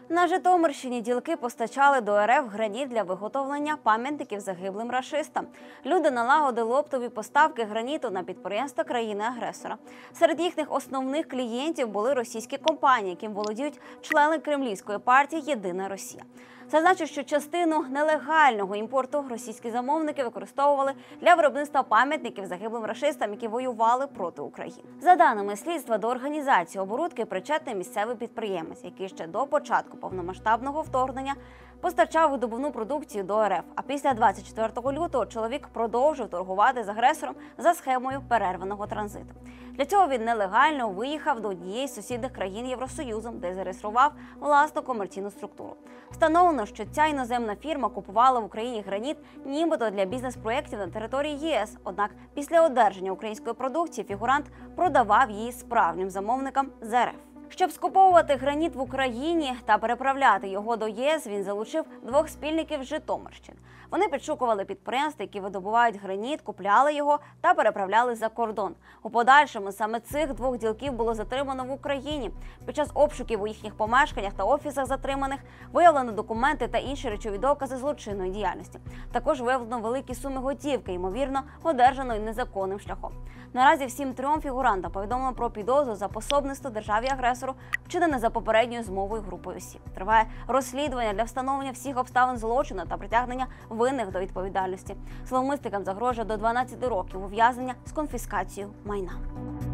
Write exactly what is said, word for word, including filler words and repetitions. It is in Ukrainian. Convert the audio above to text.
На Житомирщині ділки постачали до РФ граніт для виготовлення пам'ятників загиблим рашистам. Люди налагодили оптові поставки граніту на підприємства країни-агресора. Серед їхніх основних клієнтів були російські компанії, яким володіють члени кремлівської партії «Єдина Росія». Це значить, що частину нелегального імпорту російські замовники використовували для виробництва пам'ятників загиблим рашистам, які воювали проти України. За даними слідства, до організації оборудки причетний місцевий підприємець, який ще до початку повномасштабного вторгнення постачав видобувну продукцію до РФ. А після двадцять четвертого лютого чоловік продовжив торгувати з агресором за схемою перерваного транзиту. Для цього він нелегально виїхав до однієї з сусідних країн Євросоюзу, де зареєстрував власну комерційну структуру. Встановлено, що ця іноземна фірма купувала в Україні граніт нібито для бізнес-проєктів на території ЄС. Однак після одержання української продукції фігурант продавав її справжнім замовникам з РФ. Щоб скуповувати граніт в Україні та переправляти його до ЄС, він залучив двох спільників з Житомирщини. Вони підшукували підприємства, які видобувають граніт, купляли його та переправляли за кордон. У подальшому саме цих двох ділків було затримано в Україні. Під час обшуків у їхніх помешканнях та офісах затриманих виявлено документи та інші речові докази злочинної діяльності. Також виявлено великі суми готівки, ймовірно, одержаної незаконним шляхом. Наразі всім трьом фігурантам повідомлено про підозру за пособництво державі-агресору, вчинене за попередньою змовою групою осіб. Триває розслідування для встановлення всіх обставин злочину та притягнення винних до відповідальності. Зловмисникам загрожує до дванадцяти років ув'язнення з конфіскацією майна.